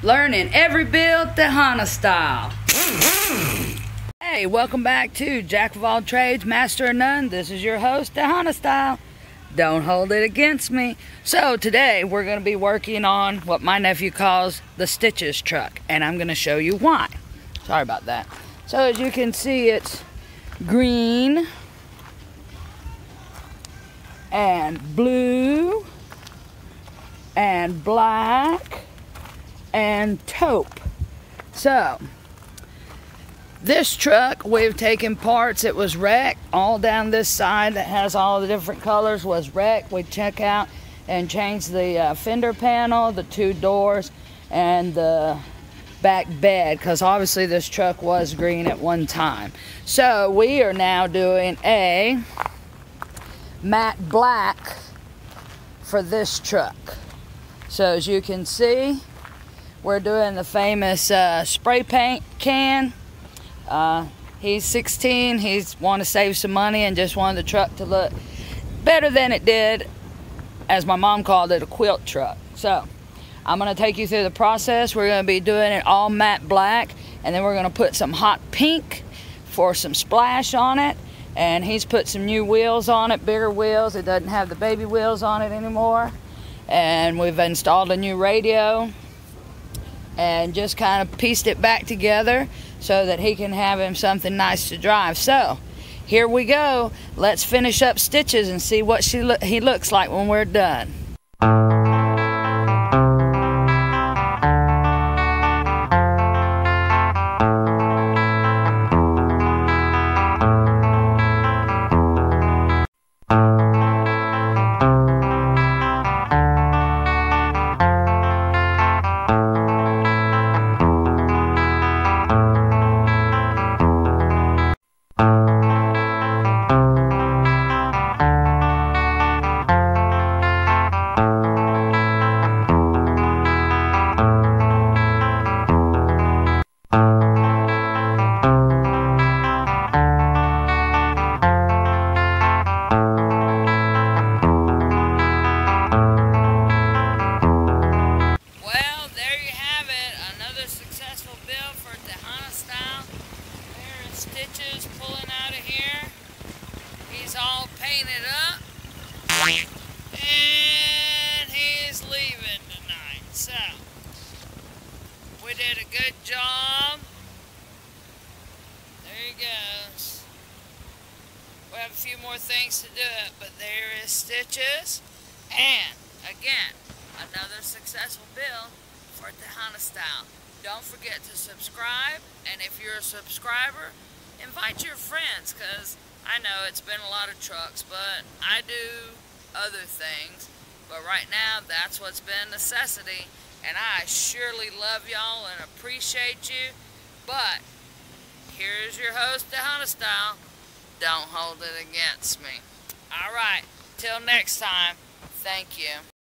learning every build Tejana style. Hey, welcome back to Jack of all trades, master of none. This is your host, Tejana style. Don't hold it against me. So today we're going to be working on what my nephew calls the stitches truck, and I'm going to show you why. Sorry about that. So as you can see, it's green and blue and black and taupe. So this truck, we've taken parts. It was wrecked. All down this side that has all the different colors was wrecked. We took out and changed the fender panel, the two doors, and the back bed, because obviously this truck was green at one time. So we are now doing a matte black for this truck. So as you can see, we're doing the famous spray paint can. He's 16, he's want to save some money and just wanted the truck to look better than it did, as my mom called it, a quilt truck. So I'm going to take you through the process. We're going to be doing it all matte black, and then we're going to put some hot pink for some splash on it. And he's put some new wheels on it, bigger wheels. It doesn't have the baby wheels on it anymore. And we've installed a new radio and just kind of pieced it back together so that he can have him something nice to drive. So here we go. Let's finish up stitches and see what he looks like when we're done. Stitches pulling out of here. He's all painted up and he's leaving tonight. So we did a good job. There he goes. We have a few more things to do it, but there is stitches. And again, another successful build for Tejana style. Don't forget to subscribe, and if you're a subscriber, invite your friends, because I know it's been a lot of trucks, but I do other things. But right now, that's what's been a necessity, and I surely love y'all and appreciate you. But here's your host, Tejana style. Don't hold it against me. All right, till next time, thank you.